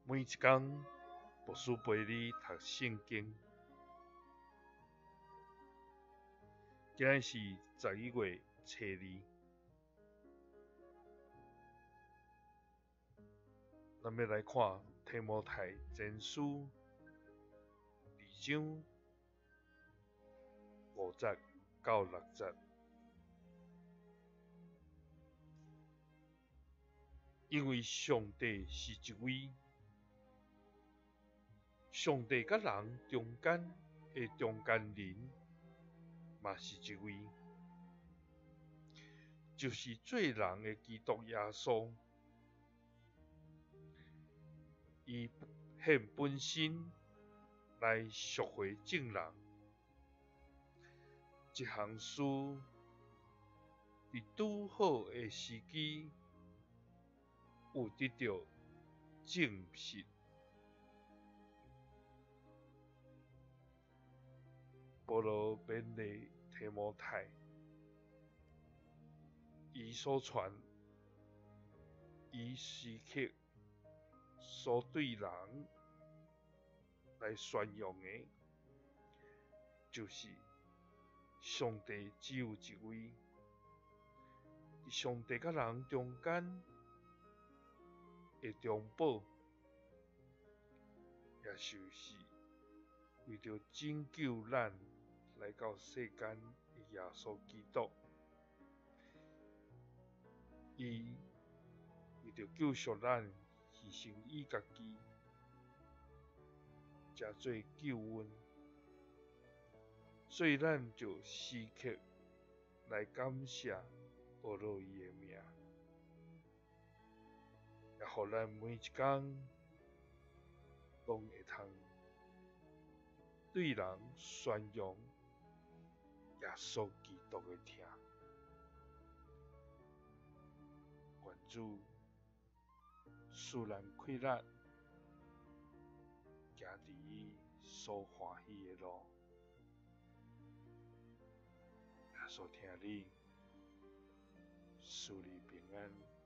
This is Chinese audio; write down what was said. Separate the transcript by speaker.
Speaker 1: 每一天，牧师陪你读圣经。今日是11月初2，咱要来看提摩太前书2章5节到6节。因为上帝是一位，上帝甲人中间的中间人，嘛是一位，就是做人的基督耶稣。伊献本身来赎回众人，一项事伫拄好的时机有得到证实。保罗勉励提摩太，伊所传，伊时刻所对人来宣扬的，就是上帝只有一位，伫上帝甲人中间的中保，也就是为着拯救咱来到世间的耶稣基督。伊为着救赎咱，牺牲伊家己，才做救恩。所以咱就时刻来感谢保罗伊的名，也互咱每一天拢会通对人宣扬耶稣基督的听。愿主使咱快乐，行伫伊所欢喜的路。耶稣听你，赐你平安。